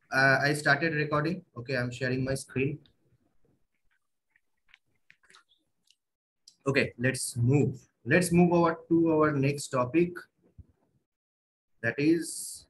I started recording. Okay, I'm sharing my screen. Okay, let's move. Let's move over to our next topic. That is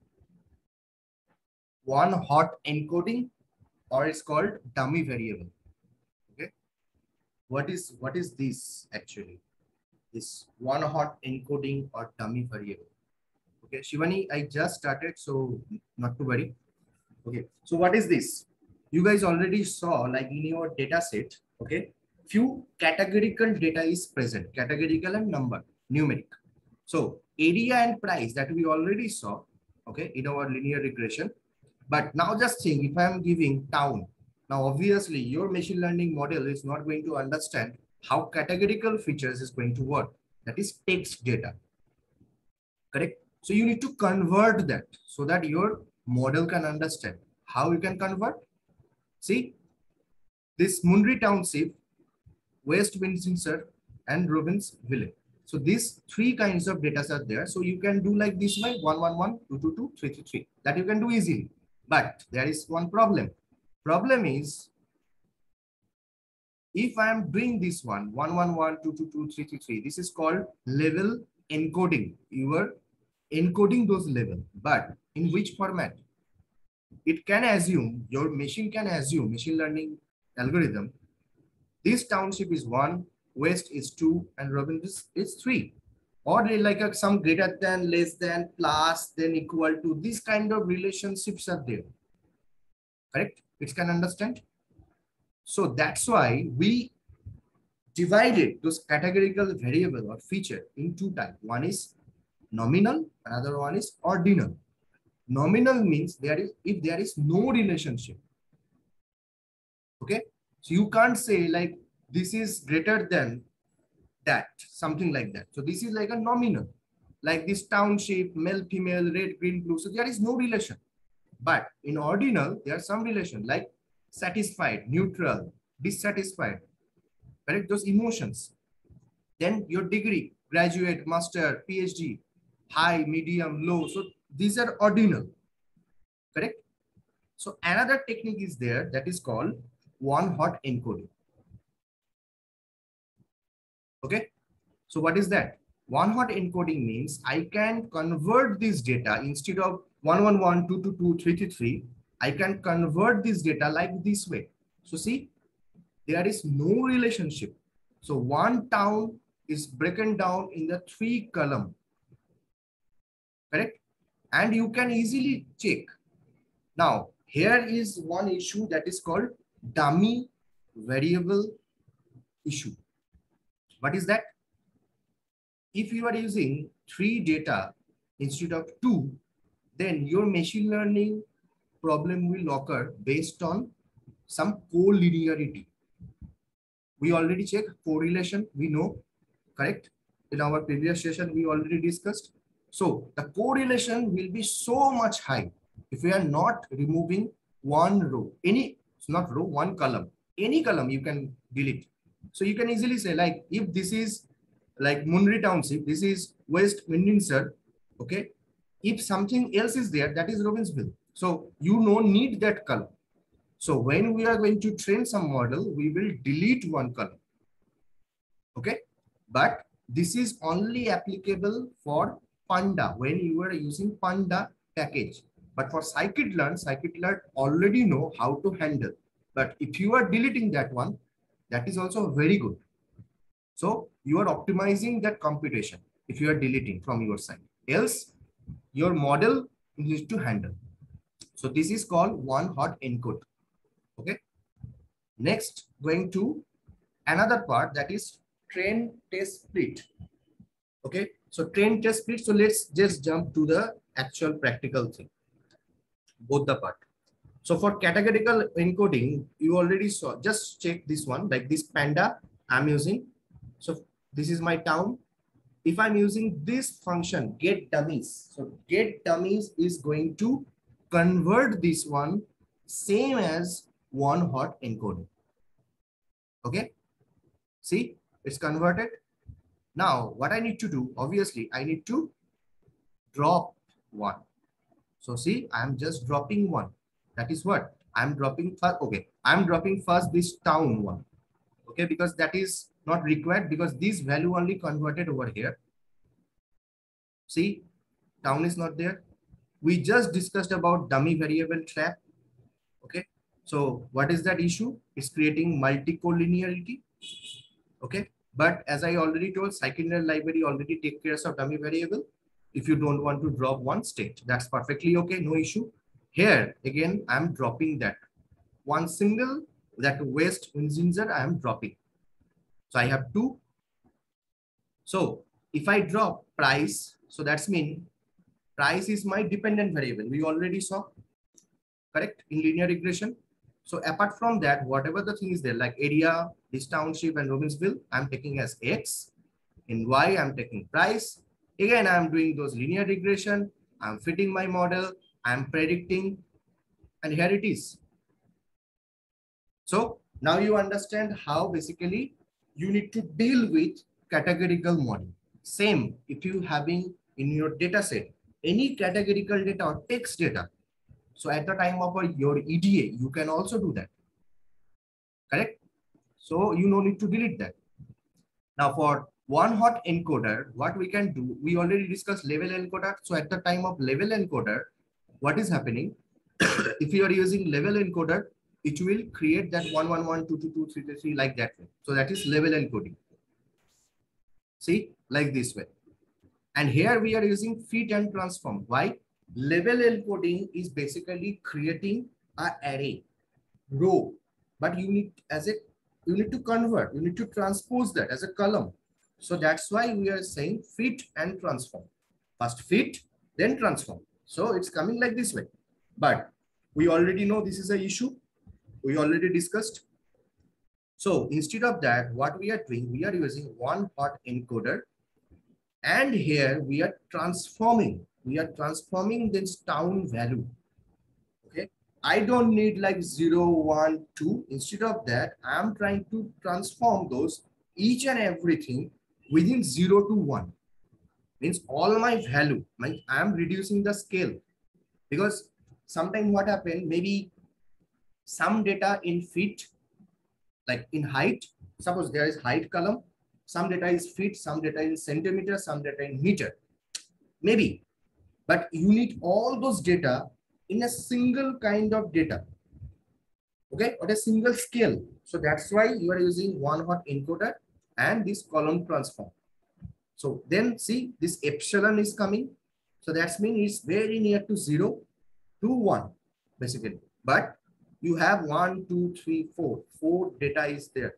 one hot encoding, or it's called dummy variable. Okay, what is this actually? This one hot encoding or dummy variable. Okay, Shivani, I just started, so not to worry. Okay, so what is this? You guys already saw, like in your data set, okay, few categorical data is present, categorical and number, numeric. So area and price that we already saw, okay, in our linear regression. But now just think, if I am giving town, now obviously your machine learning model is not going to understand how categorical features is going to work. That is text data, correct? So you need to convert that so that your model can understand. How you can convert? See, this Munri Township, West Windsor, and Robbinsville. So these three kinds of data are there. So you can do like this way, 111, 222, 333. That you can do easily. But there is one problem. Problem is, if I am doing this one, 111, 222, 333, this is called level encoding. You are encoding those level. But in which format? It can assume, your machine can assume, machine learning algorithm, this township is 1, west is 2, and Robbinsville is 3. Or they like some greater than, less than, plus, then equal to. These kind of relationships are there. Correct? It can understand. So that's why we divided those categorical variable or feature in two types. One is nominal, another one is ordinal. Nominal means if there is no relationship. Okay? So you can't say like this is greater than that, something like that. So this is like a nominal, like this township, male, female, red, green, blue. So there is no relation. But in ordinal, there are some relation like satisfied, neutral, dissatisfied, correct? Those emotions. Then your degree, graduate, master, PhD, high, medium, low. So these are ordinal, correct? So another technique is there that is called one hot encoding. Okay. So what is that? One hot encoding means I can convert this data instead of 111, 222, 333. I can convert this data like this way. So see, there is no relationship. So one town is broken down in the 3 column, correct? And you can easily check. Now, here is one issue that is called dummy variable issue. What is that? If you are using 3 data instead of 2, then your machine learning problem will occur based on some collinearity. We already checked correlation, we know, correct? In our previous session, we already discussed. So the correlation will be so much high if we are not removing one row, not row, one column, any column you can delete. So you can easily say like, if this is like Munri Township, this is West Windsor, okay? If something else is there, that is Robbinsville. So you don't need that column. So when we are going to train some model, we will delete one column, okay? But this is only applicable for Panda when you are using Panda package. But for scikit-learn already know how to handle. But if you are deleting that one, that is also very good. So you are optimizing that computation if you are deleting from your side. Else, your model needs to handle. So this is called one hot encode. Okay. Next, going to another part, that is train test split. Okay. So train test split. So let's just jump to the actual practical thing. Both the part. So for categorical encoding, you already saw. Just check this one, like this Panda I'm using. So this is my town. If I'm using this function, get dummies. So get dummies is going to convert this one same as one hot encoding. Okay. See, it's converted. Now what I need to do, obviously I need to drop one. So see, I'm just dropping one. That is what I'm dropping first. Okay, I'm dropping first this town one. Okay, because that is not required, because this value only converted over here. See, town is not there. We just discussed about dummy variable trap. Okay, so what is that issue? It's creating multi-collinearity. Okay, but as I already told, scikit-learn library already take care of dummy variable. If you don't want to drop one state, that's perfectly okay, no issue. Here again, I'm dropping that one single, that West Windsor I am dropping. So I have two. So if I drop price, so that's mean price is my dependent variable. We already saw, correct, in linear regression. So apart from that, whatever the thing is there, like area, this township and Robbinsville, I'm taking as X. In Y, I'm taking price. Again, I'm doing those linear regression. I'm fitting my model. I'm predicting. And here it is. So now you understand how basically you need to deal with categorical model. Same if you having in your data set any categorical data or text data. So at the time of your EDA, you can also do that. Correct? So you no need to delete that. Now for one hot encoder, what we can do, we already discussed level encoder. So at the time of level encoder, what is happening? If you are using level encoder, it will create that 111, 222, 333 like that way. So that is level encoding. See, like this way. And here we are using fit and transform. Why? Level encoding is basically creating an array, row, but you need to convert, you need to transpose that as a column. So that's why we are saying fit and transform. First fit, then transform. So it's coming like this way. But we already know this is an issue. We already discussed. So instead of that, what we are doing, we are using one hot encoder. And here we are transforming. We are transforming this town value. Okay. I don't need like 0, 1, 2. Instead of that, I'm trying to transform those each and everything within 0 to 1. Means all my value, I'm reducing the scale. Because sometimes what happened, maybe some data in feet, like in height, suppose there is height column, some data is feet, some data in centimeter, some data in meter, maybe, but you need all those data in a single kind of data, okay, or a single scale. So that's why you are using one hot encoder and this column transform. So then see this epsilon is coming. So that's means it's very near to 0 to 1 basically, but you have 1, 2, 3, 4 data is there.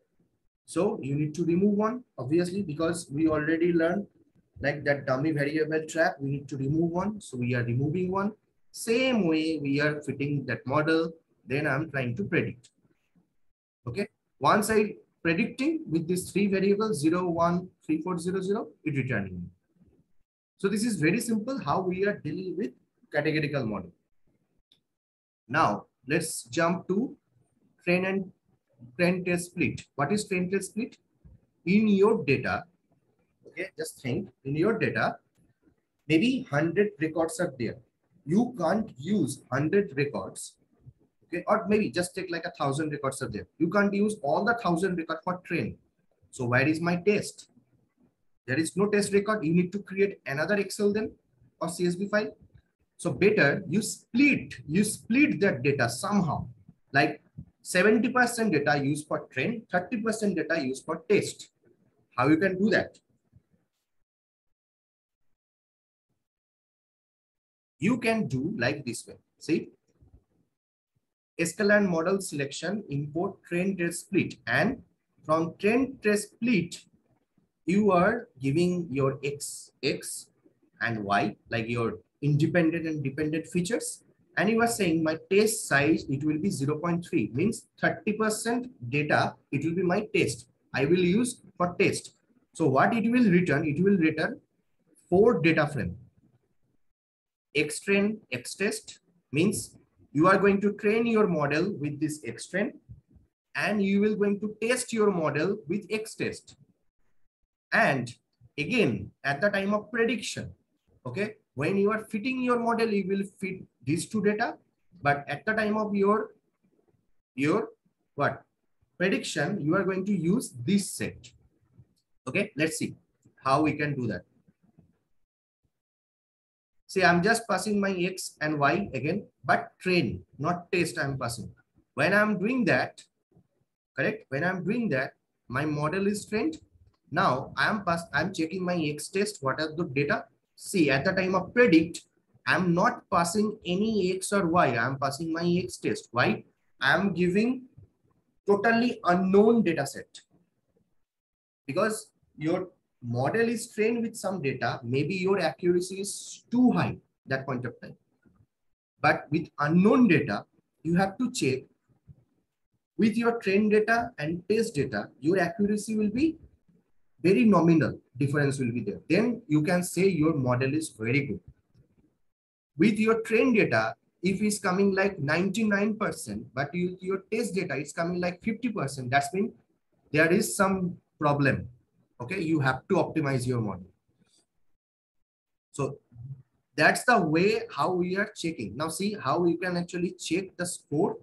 So you need to remove one, obviously, because we already learned like that dummy variable trap, we need to remove one. So we are removing one. Same way we are fitting that model. Then I'm trying to predict. Okay. Once I predicting with these three variables, 0, 1, 3, 4, 0, 0, it returning. So this is very simple how we are dealing with categorical model. Now let's jump to train test split. What is train test split? In your data, okay, just think in your data, maybe 100 records are there. You can't use 100 records, okay, or maybe just take like 1,000 records are there. You can't use all the 1,000 records for train. So where is my test? There is no test record. You need to create another Excel then or CSV file. So better you split that data somehow, like 70% data used for train, 30% data used for test. How you can do that? You can do like this way. See, sklearn model selection, import train test split, and from train test split, you are giving your X and Y, like your independent and dependent features. And you are saying my test size, it will be 0.3, means 30% data, it will be my test. I will use for test. So what it will return? It will return 4 data frame. Xtrain, Xtest means you are going to train your model with this Xtrain and you will going to test your model with Xtest. And again, at the time of prediction, okay, when you are fitting your model, you will fit these two data. But at the time of your what prediction, you are going to use this set. Okay, let's see how we can do that. See, I'm just passing my X and Y again, but train, not test I'm passing. When I'm doing that, correct? When I'm doing that, my model is trained. Now I'm checking my X test. What are the data? See, at the time of predict, I'm not passing any X or Y. I'm passing my X test. Why? I'm giving totally unknown data set. Because your model is trained with some data, maybe your accuracy is too high that point of time. But with unknown data, you have to check with your trained data and test data, your accuracy will be very nominal difference will be there. Then you can say your model is very good. With your trained data, if it's coming like 99%, but your test data is coming like 50%, that's mean there is some problem. Okay, you have to optimize your model. So that's the way how we are checking. Now see how you can actually check the score.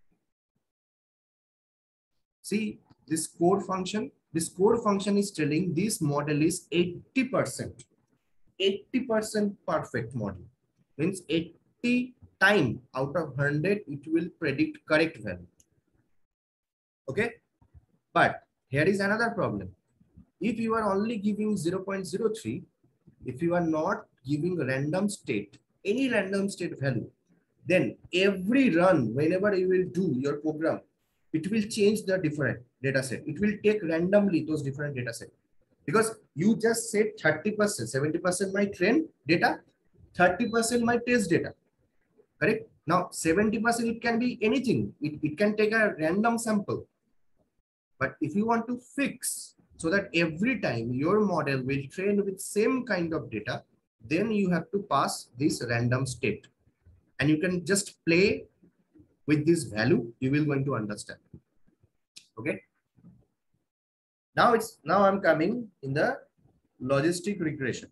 See this score function. This score function is telling this model is 80%. 80% perfect model. Means 80 time out of 100, it will predict correct value. Okay. But here is another problem. If you are only giving 0.03, if you are not giving random state, any random state value, then every run, whenever you will do your program, it will change the different data set. It will take randomly those different data set. Because you just said 30%, 70% my train data, 30% my test data. Correct? Now 70% it can be anything. It can take a random sample. But if you want to fix so that every time your model will train with same kind of data, then you have to pass this random state. And you can just play with this value, you will going to understand. Okay. Now I'm coming in the logistic regression.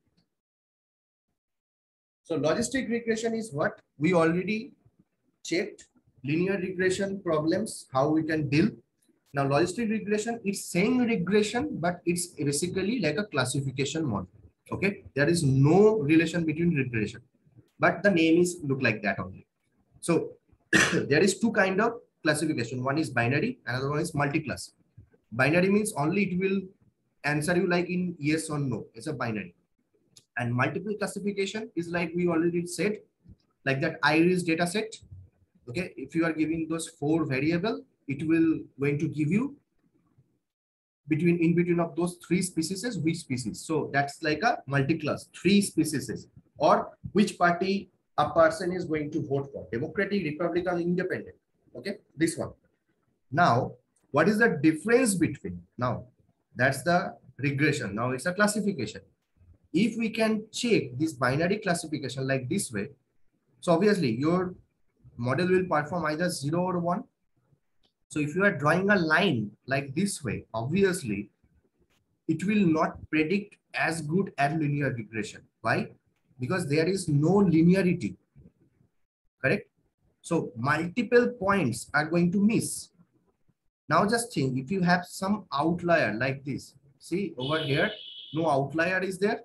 So logistic regression is what we already checked. Linear regression problems, how we can deal. Now logistic regression, it's same regression, but it's basically like a classification model. Okay, there is no relation between regression, but the name is look like that only. So there is two kind of classification. One is binary, another one is multi-class. Binary means only it will answer you like in yes or no. It's a binary. And multiple classification is like we already said, like that iris data set. Okay, if you are giving those 4 variable, it will going to give you in between of those 3 species, which species. So that's like a multi-class, 3 species, or which party a person is going to vote for, Democratic, Republican, Independent. Okay, this one. Now, what is the difference between? Now, that's the regression. Now it's a classification. If we can check this binary classification like this way, so obviously your model will perform either 0 or 1. So if you are drawing a line like this way, obviously it will not predict as good as linear regression. Why? Because there is no linearity. Correct? So multiple points are going to miss. Now just think, if you have some outlier like this, see over here, no outlier is there.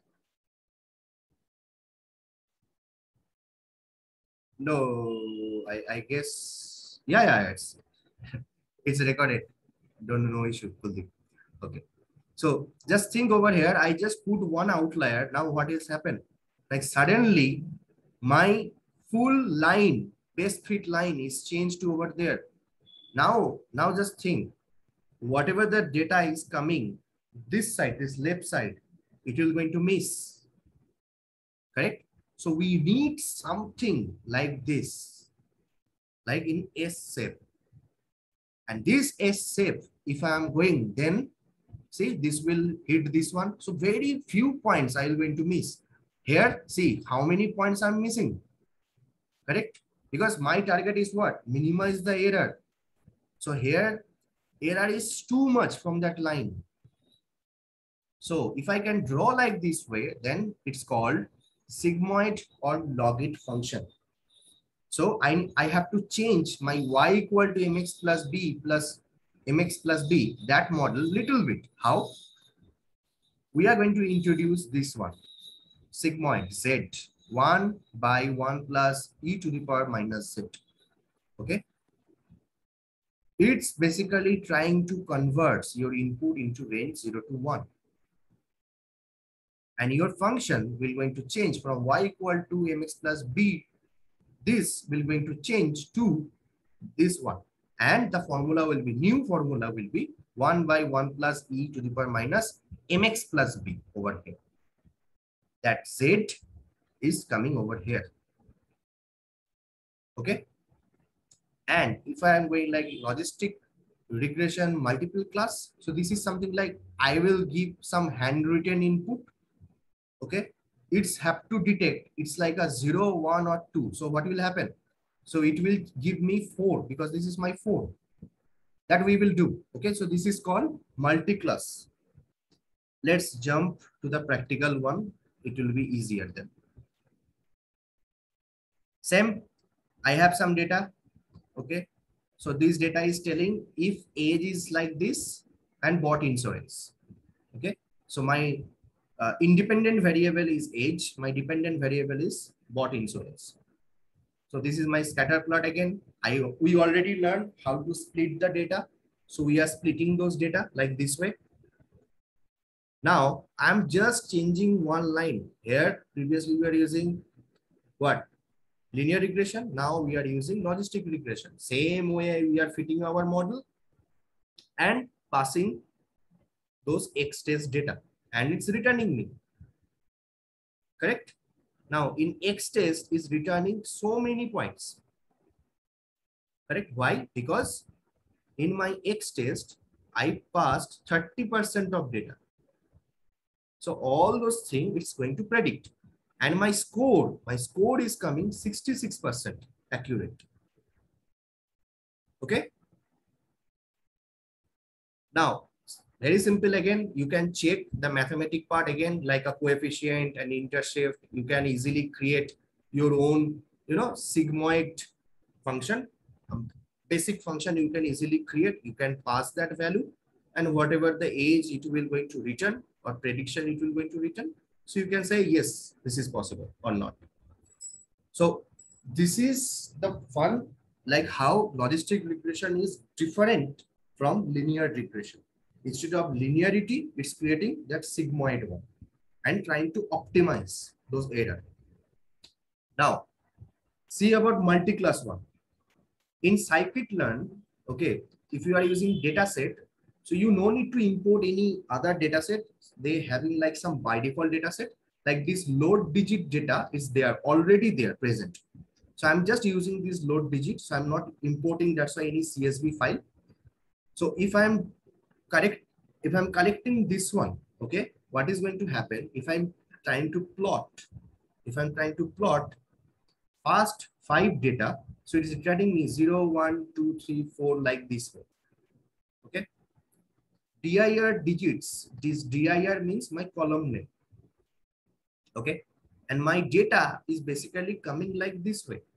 No, I guess, yeah, it's recorded. Don't know issue. Okay. So just think over here, I just put one outlier. Now what has happened? Like suddenly my full line, best fit line is changed to over there. Now just think, whatever the data is coming, this side, this left side, it will going to miss. Correct? So we need something like this, like in S shape. And this S shape, if I am going, then see, this will hit this one. So very few points I will going to miss. Here, see how many points I'm missing. Correct? Because my target is what? Minimize the error. So here, error is too much from that line. So if I can draw like this way, then it's called sigmoid or logit function. So I have to change my y equal to mx plus b plus mx plus b, that model little bit. How? We are going to introduce this one, sigmoid z, 1 by 1 plus e to the power minus z. Okay. It's basically trying to convert your input into range 0 to 1. And your function will going to change from y equal to mx plus b. This will going to change to this one. And the formula will be, new formula will be 1 by 1 plus e to the power minus mx plus b over here. That z is coming over here. Okay. And if I am going like logistic regression multiple class, so this is something like I will give some handwritten input. Okay. It's have to detect. It's like a 0, 1 or 2. So what will happen? So it will give me 4 because this is my 4. That we will do. Okay. So this is called multi-class. Let's jump to the practical one. It will be easier then. Same. I have some data. Okay. So this data is telling if age is like this and bought insurance. Okay. So my independent variable is age. My dependent variable is bought insurance. So this is my scatter plot again. We already learned how to split the data. So we are splitting those data like this way. Now I'm just changing one line here. Previously we were using what? Linear regression. Now we are using logistic regression. Same way we are fitting our model and passing those X test data, and it's returning me. Correct? Now in X test is returning so many points. Correct? Why? Because in my X test, I passed 30% of data. So all those things it's going to predict. And my score is coming 66% accurate. Okay. Now, very simple again, you can check the mathematic part again, like a coefficient and intercept. You can easily create your own, sigmoid function. Basic function you can easily create. You can pass that value, and whatever the age it will going to return or prediction it will going to return. So you can say, yes, this is possible or not. So this is the fun, like how logistic regression is different from linear regression. Instead of linearity, it's creating that sigmoid one and trying to optimize those errors. Now, see about multi-class one. In scikit-learn, okay, if you are using data set, so you no need to import any other data set. They having like some by default data set, like this load digit data is there, already there present. So I'm just using this load digit. So I'm not importing that's why any CSV file. So if I'm collecting this one, okay, what is going to happen if I'm trying to plot, past 5 data, so it is returning me 0, 1, 2, 3, 4 like this way. Okay. DIR digits, this DIR means my column name. Okay. And my data is basically coming like this way.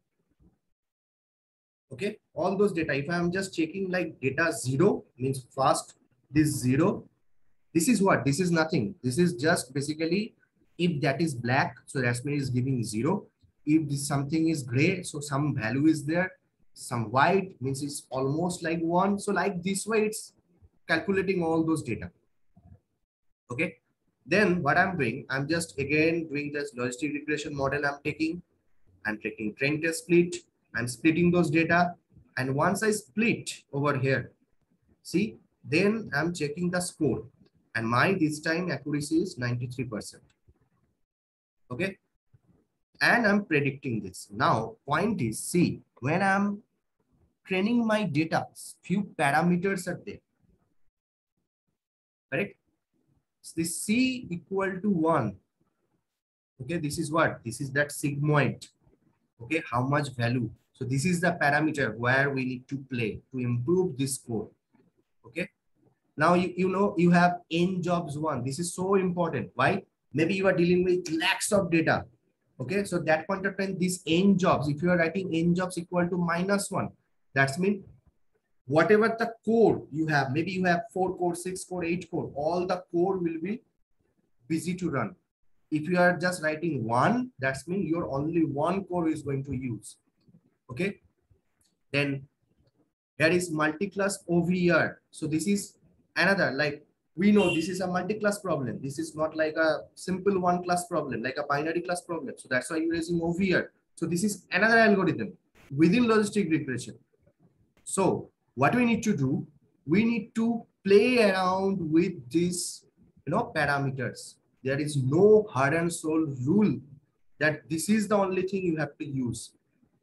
Okay. All those data, if I'm just checking like data 0 means first this 0. This is what? This is nothing. This is just basically if that is black, so that means it's giving 0. If this something is gray, so some value is there. Some white means it's almost like 1. So like this way, it's calculating all those data. Okay. Then what I'm doing, I'm just again doing this logistic regression model I'm taking train test split. I'm splitting those data. And once I split over here, see, then I'm checking the score. And my this time accuracy is 93%. Okay. And I'm predicting this. Now, point is, see, when I'm training my data, few parameters are there. Correct? So this C equal to 1. Okay, this is what? This is that sigmoid. Okay, how much value? So this is the parameter where we need to play to improve this score. Okay. Now you have n jobs 1. This is so important. Why? Maybe you are dealing with lakhs of data. Okay, so that point of time, these n jobs, if you are writing n jobs equal to -1, that's mean whatever the code you have, maybe you have 4 core, 6 core, 8 core, all the code will be busy to run. If you are just writing one, that's mean your only one core is going to use. Okay, then there is multi-class OVR. So this is another, like we know this is a multi-class problem. This is not like a simple one class problem, like a binary class problem. So that's why you're using OVR. So this is another algorithm within logistic regression. So what we need to do, we need to play around with these, parameters. There is no hard and soul rule that this is the only thing you have to use.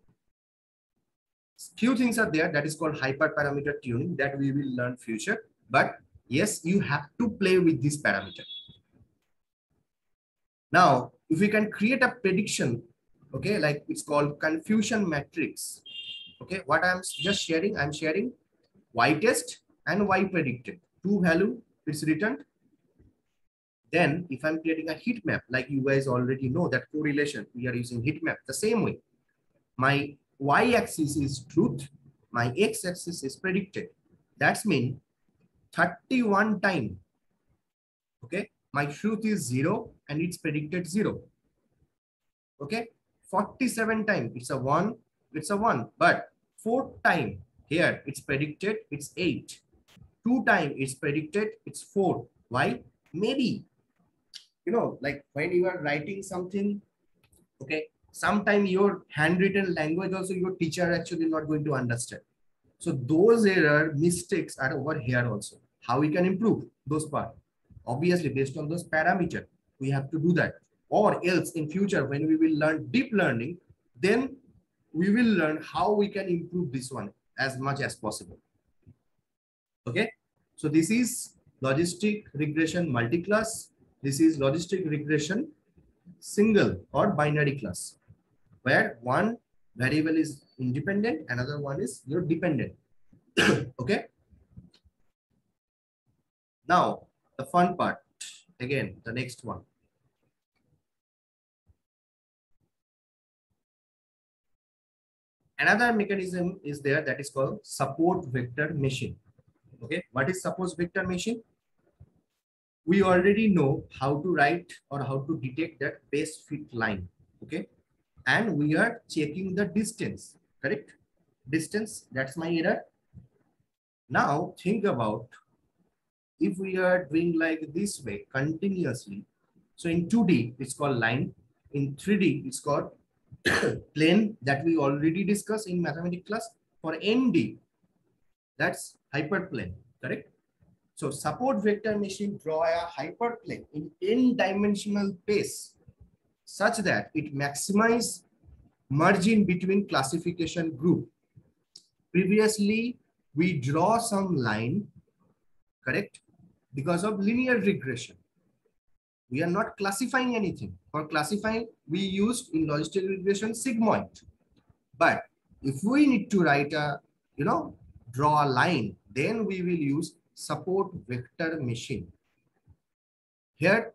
Few things are there that is called hyperparameter tuning that we will learn future. But yes, you have to play with this parameter. Now, if we can create a prediction, okay, like it's called confusion matrix. Okay, what I'm just sharing, I'm sharing y test and y predicted. Two value it's returned. Then if I'm creating a heat map, like you guys already know that correlation, we are using heat map the same way. My y-axis is truth, my x-axis is predicted. That's mean 31 time. Okay, my truth is 0 and it's predicted 0. Okay, 47 time it's a 1, it's a 1, but 4th time here it's predicted it's 8. 2 time it's predicted it's 4. Why? Maybe, like when you are writing something, okay, sometime your handwritten language also your teacher actually not going to understand. So those error mistakes are over here also. How we can improve those part? Obviously, based on those parameters, we have to do that. Or else in future, when we will learn deep learning, then we will learn how we can improve this one as much as possible. Okay. So this is logistic regression multi-class. This is logistic regression single or binary class, where one variable is independent, another one is your dependent. Okay. Now, the fun part, again, the next one. Another mechanism is there that is called support vector machine. Okay, what is support vector machine? We already know how to write or how to detect that base fit line. Okay, and we are checking the distance, correct? Distance, that's my error. Now, think about if we are doing like this way continuously. So in 2D, it's called line. In 3D, it's called plane that we already discussed in mathematics class. For ND, that's hyperplane, correct? So support vector machine draw a hyperplane in n-dimensional space such that it maximize margin between classification group. Previously, we draw some line, correct? Because of linear regression. We are not classifying anything. For classifying, we used in logistic regression sigmoid. But if we need to write a, draw a line, then we will use support vector machine. Here,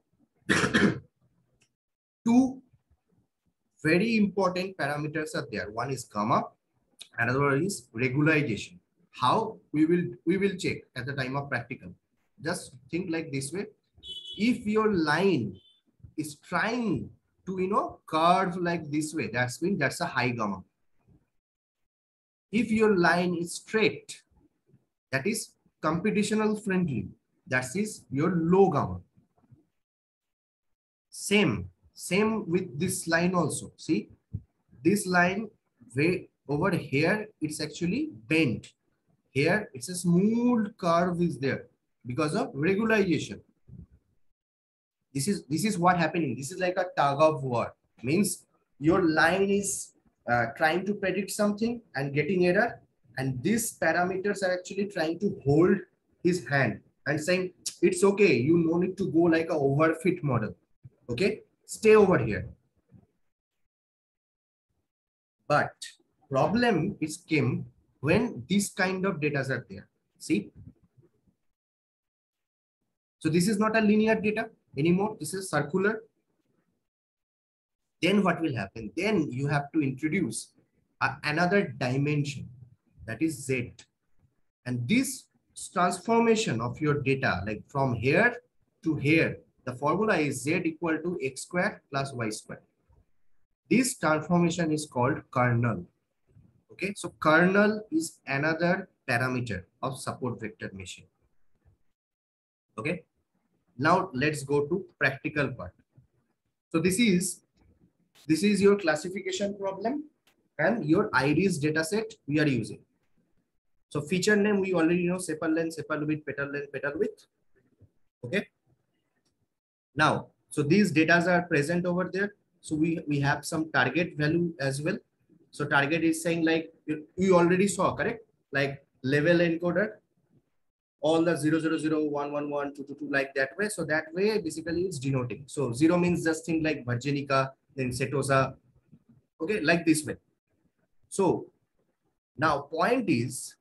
two very important parameters are there. One is gamma, another one is regularization. How we will check at the time of practical. Just think like this way. If your line is trying to curve like this way, that's a high gamma. If your line is straight, that is computational friendly, that is your low gamma. Same with this line also. See, this line way over here, it's actually bent. Here, it's a smooth curve is there because of regularization. This is what happening. This is like a tug of war. Means your line is trying to predict something and getting error, and these parameters are actually trying to hold his hand and saying it's okay. You no need to go like a overfit model. Okay, stay over here. But problem is came when this kind of data are there. See, so this is not a linear data anymore. This is circular. Then what will happen? Then you have to introduce another dimension, that is Z. And this transformation of your data, like from here to here, the formula is Z equal to X squared plus Y squared. This transformation is called kernel. Okay, so kernel is another parameter of support vector machine. Okay, now let's go to practical part. So this is your classification problem and your IRIS dataset we are using. So feature name we already know, sepal length, sepal width, petal length, petal width. Okay. Now, so these data are present over there. So we have some target value as well. So target is saying like you already saw, correct? Like level encoder, all the 0, 0, 0, 1, 1, 1, 2, 2, 2, like that way. So that way basically it's denoting. So 0 means just thing like Virginica, then Setosa. Okay, like this way. So now point is,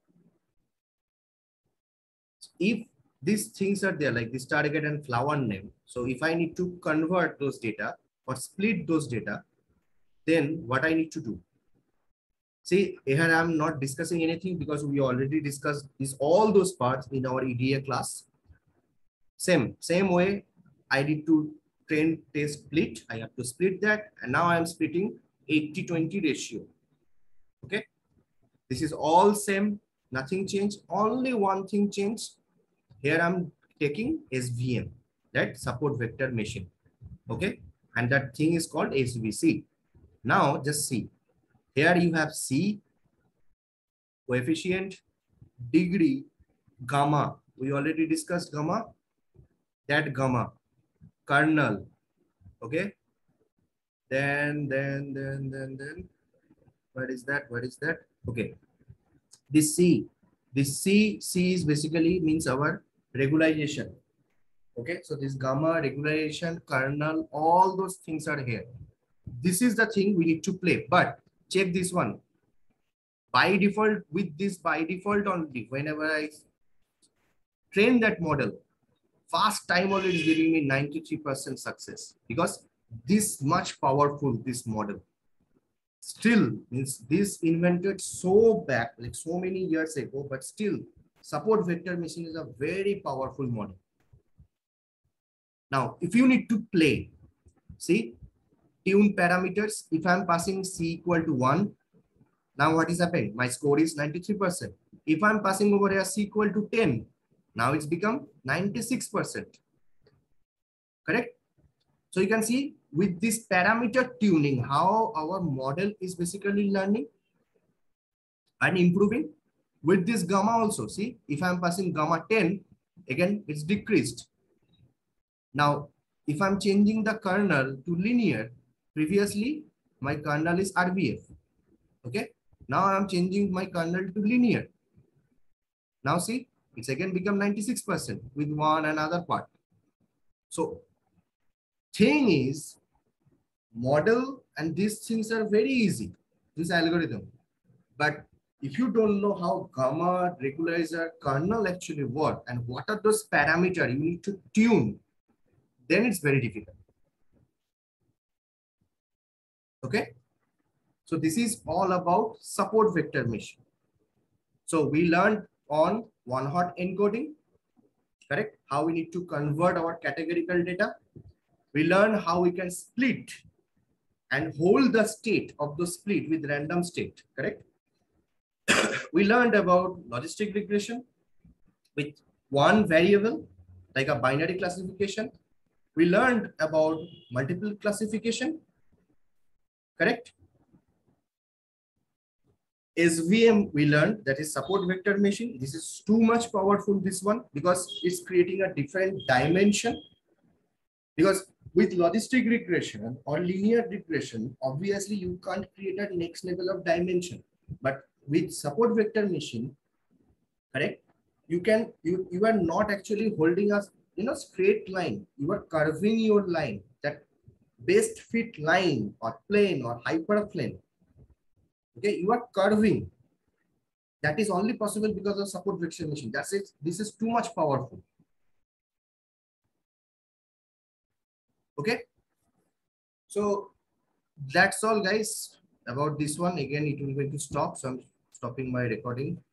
if these things are there, like this target and flower name, so if I need to convert those data or split those data, then what I need to do? See, here I'm not discussing anything because we already discussed all those parts in our EDA class. Same way, I need to train test split. I have to split that, and now I'm splitting 80-20 ratio. Okay, this is all same, nothing changed. Only one thing changed. Here I'm taking SVM, that support vector machine. Okay, and that thing is called SVC. Now just see, here you have C, coefficient, degree, gamma. We already discussed gamma. That gamma, kernel. Okay. Then, what is that? What is that? Okay. This C is basically means our regularization. Okay. So this gamma, regularization, kernel, all those things are here. This is the thing we need to play. But check this one. By default, with this by default only, whenever I train that model, fast time only is giving me 93% success, because this much powerful, this model. Still means this invented so back, like so many years ago, but still support vector machine is a very powerful model. Now, if you need to play, see, tune parameters, if I'm passing C equal to 1, now what is happening? My score is 93%. If I'm passing over here C equal to 10, now it's become 96%. Correct? So you can see with this parameter tuning, how our model is basically learning and improving. With this gamma also, see, if I'm passing gamma 10, again, it's decreased. Now, if I'm changing the kernel to linear, previously my kernel is RBF. Okay. Now I'm changing my kernel to linear. Now see, it's again become 96% with one another part. So thing is, model and these things are very easy, this algorithm. But if you don't know how gamma, regularizer, kernel actually work and what are those parameters you need to tune, then it's very difficult. Okay. So this is all about support vector machine. So we learned on one-hot encoding, correct? How we need to convert our categorical data. We learned how we can split and hold the state of the split with random state, correct? We learned about logistic regression with one variable, like a binary classification. We learned about multiple classification, correct? SVM we learned, that is support vector machine. This is too much powerful, this one, because it's creating a different dimension. Because with logistic regression or linear regression, obviously you can't create a next level of dimension. But with support vector machine, correct, you are not actually holding a straight line. You are curving your line, that best fit line or plane or hyperplane. Okay, you are curving. That is only possible because of support vector machine. That's it. This is too much powerful. Okay. So that's all guys about this one. Again, it will going to stop, so I'm stopping my recording.